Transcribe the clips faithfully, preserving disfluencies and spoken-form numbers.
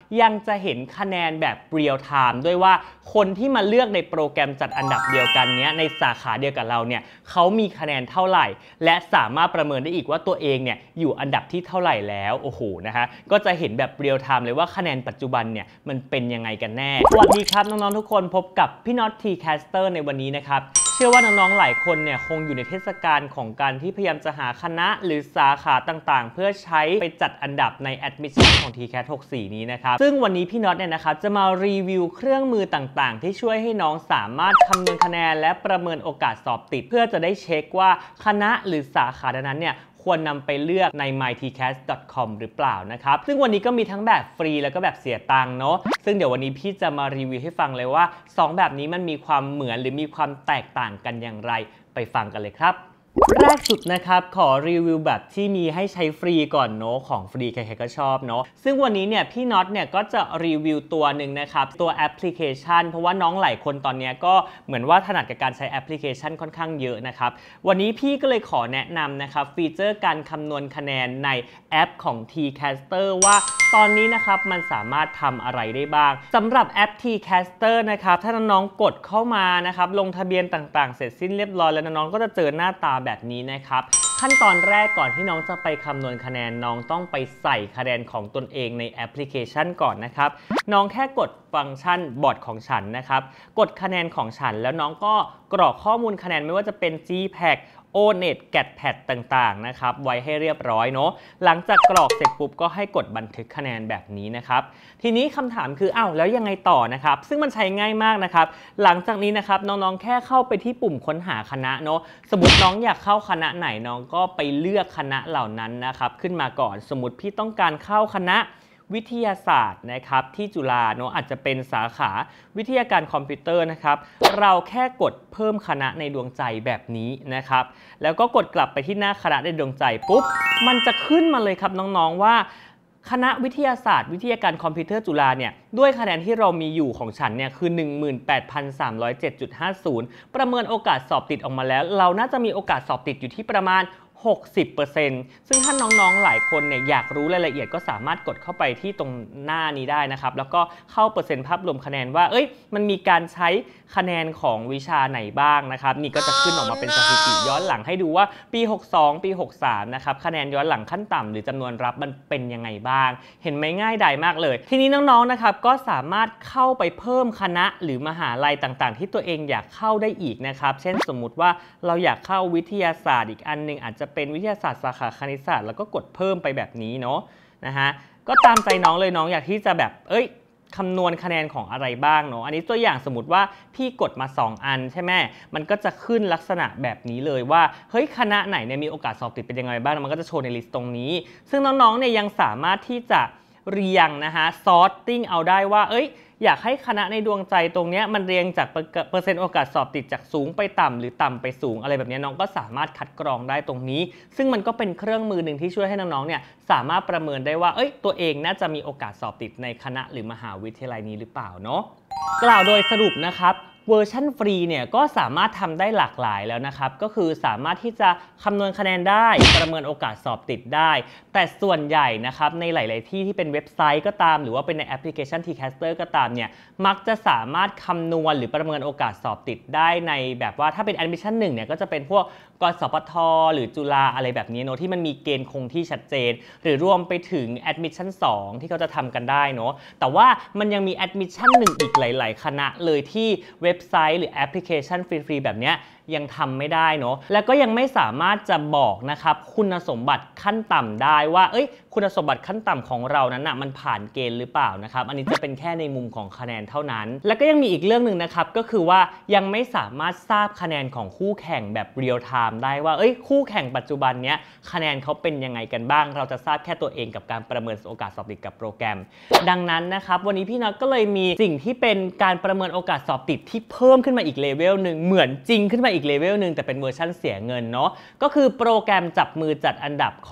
ยังจะเห็นคะแนนแบบเรียลไทม์ด้วยว่าคนที่มาเลือกในโปรแกรมจัดอันดับเดียวกันเนี้ยในสาขาเดียวกับเราเนี่ยเขามีคะแนนเท่าไหร่และสามารถประเมินได้อีกว่าตัวเองเนี่ยอยู่อันดับที่เท่าไหร่แล้วโอ้โหนะคะก็จะเห็นแบบเรียลไทม์เลยว่าคะแนนปัจจุบันเนี่ยมันเป็นยังไงกันแน่สวัสดีครับน้องๆทุกคนพบกับพี่น็อต ที แคสเตอร์ ในวันนี้นะครับเชื่อว่าน้องๆหลายคนเนี่ยคงอยู่ในเทศกาลของการที่พยายามจะหาคณะหรือสาขาต่างๆเพื่อใช้ไปจัดอันดับใน Admission ของ ที แคส หกสิบสี่ นี้นะครับซึ่งวันนี้พี่น็อตเนี่ยนะครับจะมารีวิวเครื่องมือต่างๆที่ช่วยให้น้องสามารถคำนวณคะแนนและประเมินโอกาสสอบติดเพื่อจะได้เช็คว่าคณะหรือสาขานั้นเนี่ยควรนำไปเลือกใน ไม ที แคส ดอท คอม หรือเปล่านะครับซึ่งวันนี้ก็มีทั้งแบบฟรีแล้วก็แบบเสียตังค์เนาะซึ่งเดี๋ยววันนี้พี่จะมารีวิวให้ฟังเลยว่าสองแบบนี้มันมีความเหมือนหรือมีความแตกต่างกันอย่างไรไปฟังกันเลยครับแรกสุดนะครับขอรีวิวแบบที่มีให้ใช้ฟรีก่อนเนาะของฟรีใครๆก็ชอบเนาะซึ่งวันนี้เนี่ยพี่น็อตเนี่ยก็จะรีวิวตัวหนึ่งนะครับตัวแอปพลิเคชันเพราะว่าน้องหลายคนตอนนี้ก็เหมือนว่าถนัดกับการใช้แอปพลิเคชันค่อนข้างเยอะนะครับวันนี้พี่ก็เลยขอแนะนำนะครับฟีเจอร์การคำนวณคะแนนในแอปของ ที แคสเตอร์ ว่าตอนนี้นะครับมันสามารถทำอะไรได้บ้างสำหรับแอป ที แคสเตอร์ นะครับถ้าน้องๆกดเข้ามานะครับลงทะเบียนต่างๆเสร็จสิ้นเรียบร้อยแล้วน้องๆก็จะเจอหน้าตาแบบนี้นะครับขั้นตอนแรกก่อนที่น้องจะไปคำนวณคะแนนน้องต้องไปใส่คะแนนของตนเองในแอปพลิเคชันก่อนนะครับน้องแค่กดฟังก์ชันบอร์ดของฉันนะครับกดคะแนนของฉันแล้วน้องก็กรอกข้อมูลคะแนนไม่ว่าจะเป็น จี แพค โอ เน็ต แกท แพด ต่างๆนะครับไว้ให้เรียบร้อยเนาะหลังจากกรอกเสร็จปุ๊บก็ให้กดบันทึกคะแนนแบบนี้นะครับทีนี้คำถามคืออ้าวแล้วยังไงต่อนะครับซึ่งมันใช้ง่ายมากนะครับหลังจากนี้นะครับน้องๆแค่เข้าไปที่ปุ่มค้นหาคณะเนาะสมมติน้องอยากเข้าคณะไหนน้องก็ไปเลือกคณะเหล่านั้นนะครับขึ้นมาก่อนสมมติพี่ต้องการเข้าคณะวิทยาศาสตร์นะครับที่จุฬาเนาะอาจจะเป็นสาขาวิทยาการคอมพิวเตอร์นะครับเราแค่กดเพิ่มคณะในดวงใจแบบนี้นะครับแล้วก็กดกลับไปที่หน้าคณะในดวงใจปุ๊บมันจะขึ้นมาเลยครับน้องๆว่าคณะวิทยาศาสตร์วิทยาการคอมพิวเตอร์จุฬาเนี่ยด้วยคะแนนที่เรามีอยู่ของฉันเนี่ยคือ หนึ่งหมื่นแปดพันสามร้อยเจ็ดจุดห้าศูนย์ ประเมินโอกาสสอบติดออกมาแล้วเราน่าจะมีโอกาสสอบติดอยู่ที่ประมาณหกสิบเปอร์เซ็นต์ ซึ่งถ้าน้องๆหลายคนเนี่ยอยากรู้รายละเอียดก็สามารถกดเข้าไปที่ตรงหน้านี้ได้นะครับแล้วก็เข้าเปอร์เซ็นต์ภาพรวมคะแนนว่าเอ้ยมันมีการใช้คะแนนของวิชาไหนบ้างนะครับนี่ก็จะขึ้นออกมาเป็นสถิติย้อนหลังให้ดูว่าปีหกสิบสองปีหกสิบสามนะครับคะแนนย้อนหลังขั้นต่ำหรือจำนวนรับมันเป็นยังไงบ้างเห็นไหมง่ายดายมากเลยทีนี้น้องๆนะครับก็สามารถเข้าไปเพิ่มคณะหรือมหาลัยต่างๆที่ตัวเองอยากเข้าได้อีกนะครับเช่นสมมุติว่าเราอยากเข้าวิทยาศาสตร์อีกอันนึงอาจจะเป็นวิทยาศาสตร์สาขาคณิตศาสตร์แล้วก็กดเพิ่มไปแบบนี้เนาะนะฮะก็ตามใจน้องเลยน้องอยากที่จะแบบเอ้ยคำนวณคะแนนของอะไรบ้างเนาะอันนี้ตัวอย่างสมมติว่าพี่กดมาสองอันใช่ไหมมันก็จะขึ้นลักษณะแบบนี้เลยว่าเฮ้ยคณะไหนเนี่ยมีโอกาสสอบติดเป็นยังไงบ้างมันก็จะโชว์ในลิสต์ตรงนี้ซึ่งน้องๆเนี่ยยังสามารถที่จะเรียงนะฮะซอร์ตติ้งเอาได้ว่าเอ้ยอยากให้คณะในดวงใจตรงนี้มันเรียงจากเปอร์เซ็นต์โอกาสสอบติดจากสูงไปต่ำหรือต่ำไปสูงอะไรแบบนี้น้องก็สามารถคัดกรองได้ตรงนี้ซึ่งมันก็เป็นเครื่องมือหนึ่งที่ช่วยให้น้องๆเนี่ยสามารถประเมินได้ว่าเอ้ยตัวเองน่าจะมีโอกาสสอบติดในคณะหรือมหาวิทยาลัยนี้หรือเปล่าเนาะกล่าวโดยสรุปนะครับเวอร์ชันฟรีเนี่ยก็สามารถทำได้หลากหลายแล้วนะครับก็คือสามารถที่จะคำนวณคะแนนได้ประเมินโอกาสสอบติดได้แต่ส่วนใหญ่นะครับในหลายๆที่ที่เป็นเว็บไซต์ก็ตามหรือว่าเป็นในแอปพลิเคชัน ที แคสเตอร์ ก็ตามเนี่ยมักจะสามารถคำนวณหรือประเมินโอกาสสอบติดได้ในแบบว่าถ้าเป็น Admission หนึ่งเนี่ยก็จะเป็นพวกกสพทหรือจุฬาอะไรแบบนี้เนาะที่มันมีเกณฑ์คงที่ชัดเจนหรือรวมไปถึง Admission สองที่เขาจะทำกันได้เนาะแต่ว่ามันยังมี Admission หนึ่งอีกหลายๆคณะเลยที่เว็บไซต์หรือแอปพลิเคชันฟรีๆแบบนี้ยังทำไม่ได้เนาะแล้วก็ยังไม่สามารถจะบอกนะครับคุณสมบัติขั้นต่ำได้ว่าเอ้ยคุณสมบัติขั้นต่ำของเรานั้นนะมันผ่านเกณฑ์หรือเปล่านะครับอันนี้จะเป็นแค่ในมุมของคะแนนเท่านั้นแล้วก็ยังมีอีกเรื่องหนึ่งนะครับก็คือว่ายังไม่สามารถทราบคะแนนของคู่แข่งแบบเรียลไทม์ได้ว่าเอ้ยคู่แข่งปัจจุบันเนี้ยคะแนนเขาเป็นยังไงกันบ้างเราจะทราบแค่ตัวเองกับการประเมินโอกาสสอบติดกับโปรแกรมดังนั้นนะครับวันนี้พี่น็อตก็เลยมีสิ่งที่เป็นการประเมินโอกาสสอบติดที่เพิ่มขึ้นมาอีกเลเวลหนึ่งเหมือนจริงขึ้นมาอีกเลเวลหนึ่งแต่เป็นเวอร์ชันเสียเงินเนาะก็คือโปรแกรมจับมือจัดอันดับของ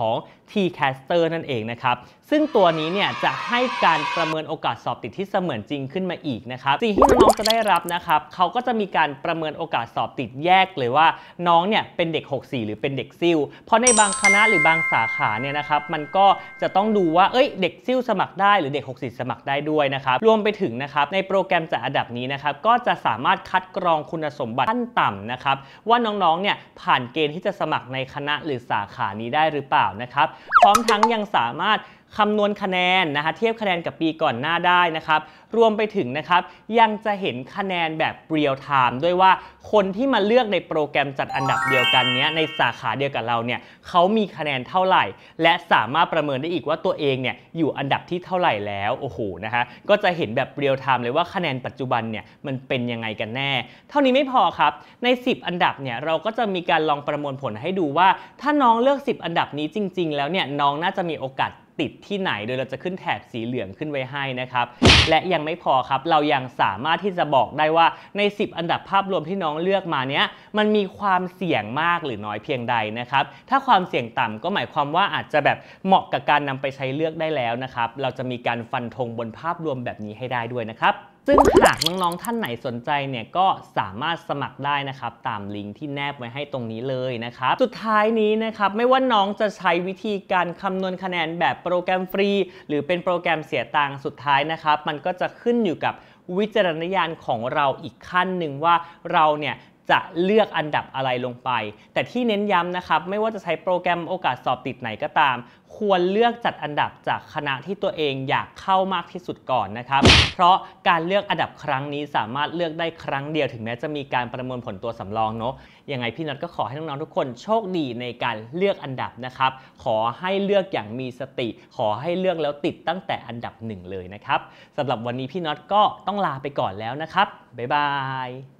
ที แคสเตอร์ นั่นเองนะครับซึ่งตัวนี้เนี่ยจะให้การประเมินโอกาสสอบติดที่เสมือนจริงขึ้นมาอีกนะครับสิ่งที่น้องๆจะได้รับนะครับเขาก็จะมีการประเมินโอกาสสอบติดแยกเลยว่าน้องเนี่ยเป็นเด็กหกสี่หรือเป็นเด็กซิ่วเพราะในบางคณะหรือบางสาขาเนี่ยนะครับมันก็จะต้องดูว่าเอ้ยเด็กซิ่วสมัครได้หรือเด็กหกสี่สมัครได้ด้วยนะครับรวมไปถึงนะครับในโปรแกรมจัดอันดับนี้นะครับก็จะสามารถคัดกรองคุณสมบัติขั้นต่ำนะครับว่าน้องๆเนี่ยผ่านเกณฑ์ที่จะสมัครในคณะหรือสาขานี้ได้หรือเปล่านะครับพร้อมทั้งยังสามารถคำนวณคะแนนนะคะเทียบคะแนนกับปีก่อนหน้าได้นะครับรวมไปถึงนะครับยังจะเห็นคะแนนแบบเรียลไทม์ด้วยว่าคนที่มาเลือกในโปรแกรมจัดอันดับเดียวกันเนี้ยในสาขาเดียวกับเราเนี่ยเขามีคะแนนเท่าไหร่และสามารถประเมินได้อีกว่าตัวเองเนี่ยอยู่อันดับที่เท่าไหร่แล้วโอ้โหนะคะก็จะเห็นแบบเรียลไทม์เลยว่าคะแนนปัจจุบันเนี่ยมันเป็นยังไงกันแน่เท่านี้ไม่พอครับในสิบอันดับเนี่ยเราก็จะมีการลองประมวลผลให้ดูว่าถ้าน้องเลือกสิบอันดับนี้จริงๆแล้วเนี่ยน้องน่าจะมีโอกาสติดที่ไหนโดยเราจะขึ้นแถบสีเหลืองขึ้นไว้ให้นะครับและยังไม่พอครับเรายังสามารถที่จะบอกได้ว่าในสิบอันดับภาพรวมที่น้องเลือกมาเนี้ยมันมีความเสี่ยงมากหรือน้อยเพียงใดนะครับถ้าความเสี่ยงต่ำก็หมายความว่าอาจจะแบบเหมาะกับการนำไปใช้เลือกได้แล้วนะครับเราจะมีการฟันธงบนภาพรวมแบบนี้ให้ได้ด้วยนะครับซึ่งหากน้องๆท่านไหนสนใจเนี่ยก็สามารถสมัครได้นะครับตามลิงก์ที่แนบไว้ให้ตรงนี้เลยนะครับสุดท้ายนี้นะครับไม่ว่าน้องจะใช้วิธีการคำนวณคะแนนแบบโปรแกรมฟรีหรือเป็นโปรแกรมเสียตังค์สุดท้ายนะครับมันก็จะขึ้นอยู่กับวิจารณญาณของเราอีกขั้นหนึ่งว่าเราเนี่ยจะเลือกอันดับอะไรลงไปแต่ที่เน้นย้ำนะครับไม่ว่าจะใช้โปรแกรมโอกาสสอบติดไหนก็ตามควรเลือกจัดอันดับจากคณะที่ตัวเองอยากเข้ามากที่สุดก่อนนะครับเพราะการเลือกอันดับครั้งนี้สามารถเลือกได้ครั้งเดียวถึงแม้จะมีการประเมินผลตัวสำรองเนาะยังไงพี่น็อตก็ขอให้น้องๆทุกคนโชคดีในการเลือกอันดับนะครับขอให้เลือกอย่างมีสติขอให้เลือกแล้วติดตั้งแต่อันดับหนึ่งเลยนะครับสำหรับวันนี้พี่น็อตก็ต้องลาไปก่อนแล้วนะครับบ๊ายบาย